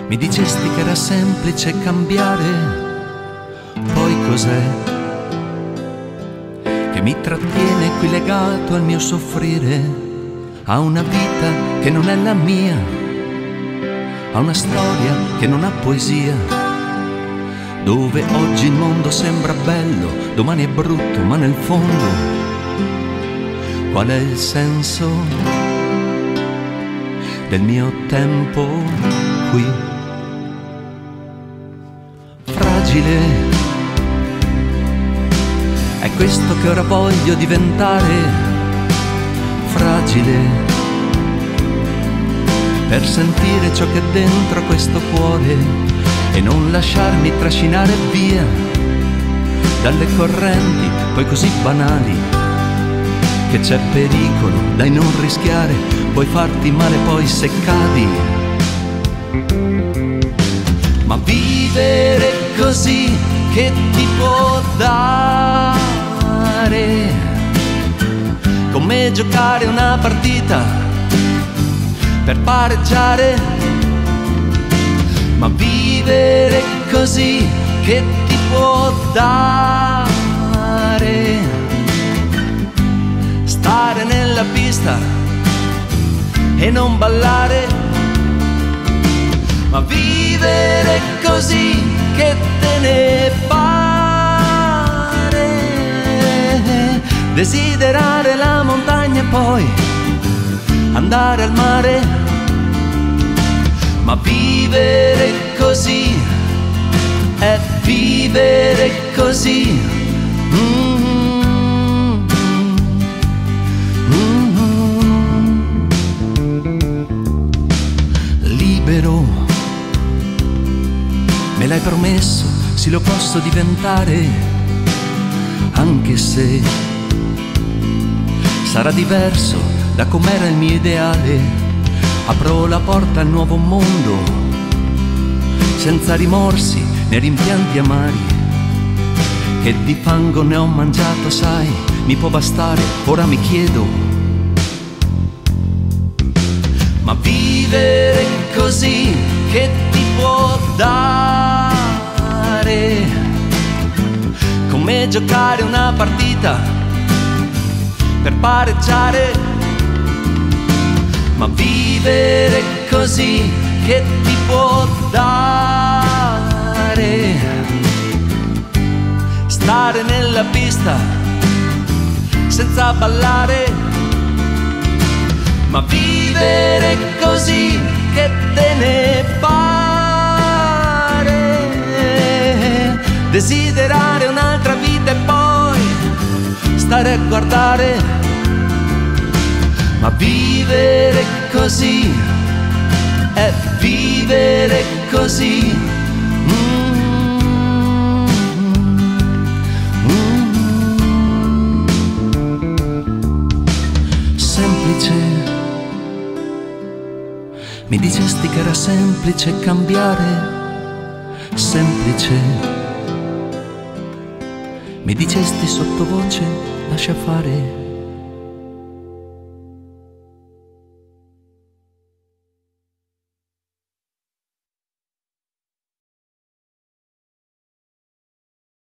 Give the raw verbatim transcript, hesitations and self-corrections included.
Mi dicesti che era semplice cambiare, poi cos'è che mi trattiene qui legato al mio soffrire, a una vita che non è la mia, a una storia che non ha poesia, dove oggi il mondo sembra bello, domani è brutto, ma nel fondo qual è il senso del mio tempo qui? Fragile, è questo che ora voglio diventare, fragile, per sentire ciò che è dentro questo cuore e non lasciarmi trascinare via dalle correnti poi così banali, che c'è pericolo, dai non rischiare, puoi farti male poi se cadi. Ma vivere così che ti può dare? Come giocare una partita per pareggiare? Ma vivere così che ti può dare? Stare nella pista e non ballare? Ma vivere così che te ne pare? Desiderare la montagna e poi andare al mare? Ma vivere così è vivere così. Mm-hmm. Mm-hmm. Libero, me l'hai promesso, sì lo posso diventare, anche se sarà diverso da com'era il mio ideale. Apro la porta al nuovo mondo, senza rimorsi né rimpianti amari, che di fango ne ho mangiato, sai, mi può bastare, ora mi chiedo. Ma vivere così che ti può dare? Come giocare una partita per pareggiare? Ma vivere così che ti può dare? Stare nella pista senza ballare? Ma vivere così che te ne pare? Desiderare un'altra vita e poi stare a guardare? Ma vivere così è vivere così. Mm-hmm. Mm-hmm. Semplice, mi dicesti che era semplice cambiare, semplice, mi dicesti sottovoce lascia fare.